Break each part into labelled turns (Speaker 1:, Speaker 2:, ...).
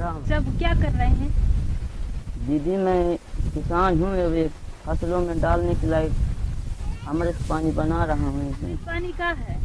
Speaker 1: राम।
Speaker 2: सब क्या कर रहे हैं?
Speaker 1: दीदी मैं किसान हूँ, अभी फसलों में डालने के लायक अमृत पानी बना रहा हूँ इसे।
Speaker 2: अमृत पानी का है?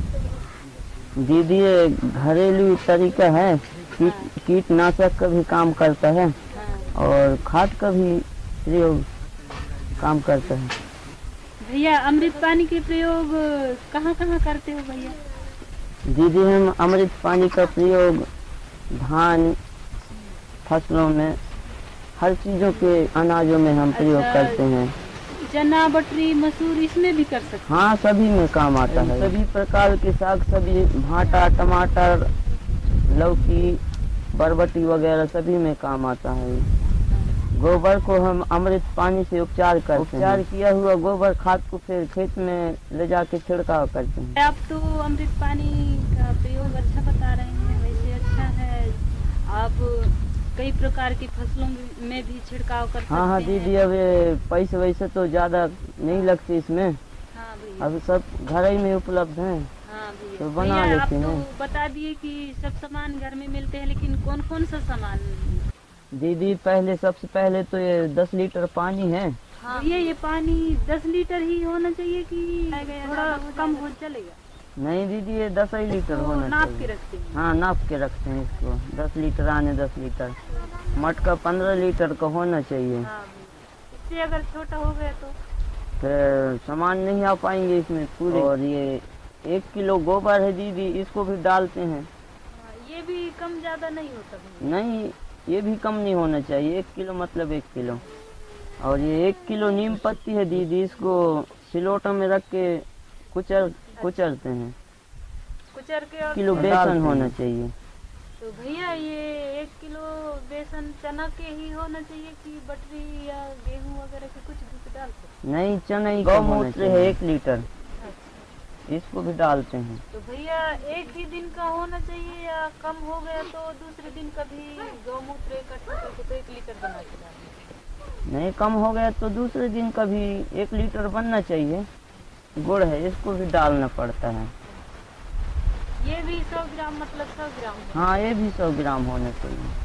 Speaker 1: दीदी ये घरेलू तरीका है, कीटनाशक का भी काम करता है
Speaker 2: हाँ।
Speaker 1: और खाद का भी प्रयोग काम करता है।
Speaker 2: भैया अमृत पानी के प्रयोग कहाँ कहाँ करते हो भैया?
Speaker 1: दीदी हम अमृत पानी का प्रयोग धान फसलों में, हर चीज़ों के अनाजों में हम प्रयोग करते हैं।
Speaker 2: चना, बटरी, मसूर इसमें भी कर सकते हैं?
Speaker 1: हाँ, सभी में काम आता है। सभी प्रकार के साग सब्जी, भाटा, टमाटर, लौकी, बरबटी वगैरह सभी में काम आता है। गोबर को हम अमृत पानी से उपचार करते हैं। उपचार किया हुआ गोबर खाद को फिर खेत में ले जाके छिड़काव करते हैं।
Speaker 2: आप तो अमृत पानी का प्रयोग अच्छा बता रहे हैं, वैसे अच्छा है। आप कई प्रकार की फसलों में भी छिड़काव कर सकते हैं।
Speaker 1: हाँ दीदी, अब पैसे वैसे तो ज़्यादा नहीं लगते इसमें।
Speaker 2: हाँ भैया,
Speaker 1: अब सब घर ही में उपलब्ध हैं।
Speaker 2: हाँ भैया।
Speaker 1: तो बना लेते हैं।
Speaker 2: आप तो बता दिए कि सब सामान घर में मिलते हैं, लेकिन कौन कौन सा सामान?
Speaker 1: दीदी सबसे पहले तो ये 10 लीटर पानी है।
Speaker 2: हाँ। ये पानी 10 लीटर ही होना चाहिए कि थोड़ा कम हो चलेगा?
Speaker 1: नहीं दीदी, ये 10 ही लीटर होना चाहिए।
Speaker 2: नाप के रखते हैं?
Speaker 1: हाँ, नाप के रखते हैं इसको। 10 लीटर आने 10 लीटर, मटका 15 लीटर का होना चाहिए।
Speaker 2: हाँ, इससे अगर छोटा हो गया तो
Speaker 1: फिर सामान नहीं आ पाएंगे इसमें पूरे। और ये 1 किलो गोबर है दीदी, इसको भी डालते हैं।
Speaker 2: ये भी कम ज्यादा नहीं होता भैया?
Speaker 1: नहीं, ये भी कम नहीं होना चाहिए। 1 किलो मतलब 1 किलो। और ये 1 किलो नीम पत्ती है दीदी, इसको सिलोटा में रख के कुचलते हैं।
Speaker 2: कुचर के? और
Speaker 1: किलो बेसन होना चाहिए।
Speaker 2: तो भैया ये 1 किलो बेसन चना के ही होना चाहिए कि बटरी या गेहूं वगैरह के कुछ भी डाल सकते?
Speaker 1: नहीं, चना ही। गौमूत्र है 1 लीटर, इसको भी डालते हैं।
Speaker 2: तो भैया एक ही दिन का होना चाहिए या कम हो गया तो दूसरे दिन कभी गौमूत्र इकट्ठा करके तो 1 लीटर बना के डालें?
Speaker 1: नहीं, कम हो गया तो दूसरे दिन कभी 1 लीटर बनना चाहिए। गुड़ है, इसको भी डालना पड़ता है।
Speaker 2: ये भी 100 ग्राम मतलब 100 ग्राम?
Speaker 1: हाँ, ये भी 100 ग्राम होना चाहिए।